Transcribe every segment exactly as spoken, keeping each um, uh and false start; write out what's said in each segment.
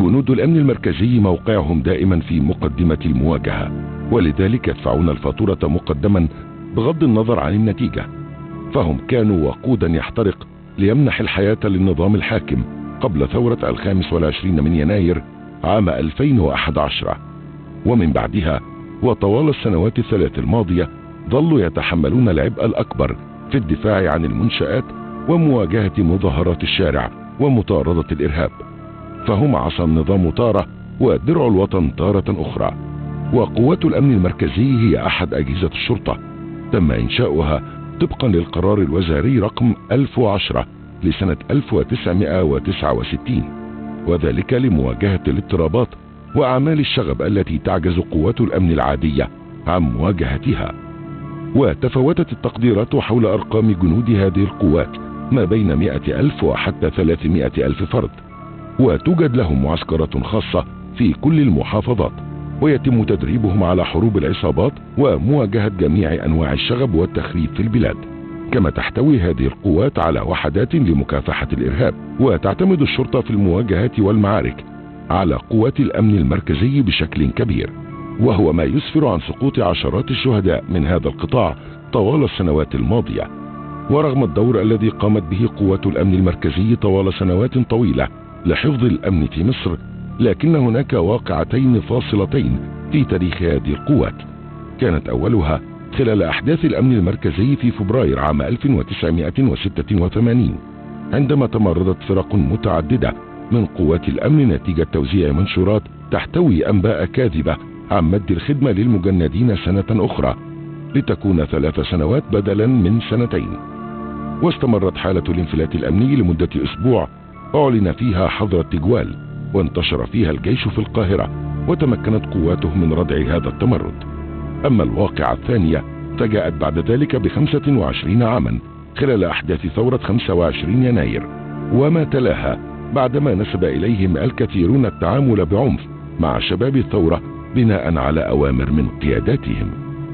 جنود الأمن المركزي موقعهم دائما في مقدمة المواجهة، ولذلك يدفعون الفاتورة مقدما بغض النظر عن النتيجة. فهم كانوا وقودا يحترق ليمنح الحياة للنظام الحاكم قبل ثورة الخامس والعشرين من يناير عام ألفين وأحد عشر، ومن بعدها وطوال السنوات الثلاث الماضية ظلوا يتحملون العبء الأكبر في الدفاع عن المنشآت ومواجهة مظاهرات الشارع ومطاردة الإرهاب. فهم عصا النظام تارة ودرع الوطن تارة أخرى. وقوات الأمن المركزي هي أحد أجهزة الشرطة، تم إنشاؤها طبقا للقرار الوزاري رقم ألف وعشرة لسنة ألف وتسعمائة وتسعة وستين، وذلك لمواجهة الاضطرابات وأعمال الشغب التي تعجز قوات الأمن العادية عن مواجهتها. وتفاوتت التقديرات حول أرقام جنود هذه القوات ما بين مئة ألف وحتى ثلاثمائة ألف فرد، وتوجد لهم معسكرات خاصة في كل المحافظات، ويتم تدريبهم على حروب العصابات ومواجهة جميع أنواع الشغب والتخريب في البلاد. كما تحتوي هذه القوات على وحدات لمكافحة الإرهاب، وتعتمد الشرطة في المواجهات والمعارك على قوات الأمن المركزي بشكل كبير، وهو ما يسفر عن سقوط عشرات الشهداء من هذا القطاع طوال السنوات الماضية. ورغم الدور الذي قامت به قوات الأمن المركزي طوال سنوات طويلة لحفظ الأمن في مصر، لكن هناك واقعتين فاصلتين في تاريخ هذه القوات. كانت أولها خلال أحداث الأمن المركزي في فبراير عام ألف وتسعمائة وستة وثمانين، عندما تمردت فرق متعددة من قوات الأمن نتيجة توزيع منشورات تحتوي أنباء كاذبة عن مد الخدمة للمجندين سنة أخرى لتكون ثلاث سنوات بدلا من سنتين. واستمرت حالة الانفلات الأمني لمدة أسبوع أعلن فيها حظر التجوال، وانتشر فيها الجيش في القاهرة، وتمكنت قواته من ردع هذا التمرد. أما الواقعة الثانية فجاءت بعد ذلك بخمسة وعشرين عاما خلال أحداث ثورة خمسة وعشرين يناير، وما تلاها بعدما نسب إليهم الكثيرون التعامل بعنف مع شباب الثورة بناء على أوامر من قياداتهم.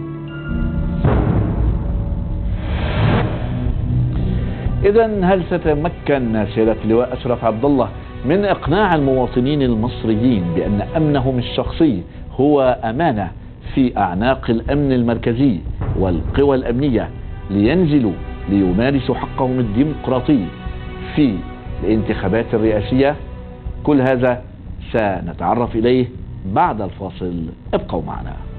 إذن هل ستتمكن سيادة اللواء أشرف عبد الله من إقناع المواطنين المصريين بأن أمنهم الشخصي هو أمانة في أعناق الأمن المركزي والقوى الأمنية لينزلوا ليمارسوا حقهم الديمقراطي في الانتخابات الرئاسية؟ كل هذا سنتعرف إليه بعد الفاصل، ابقوا معنا.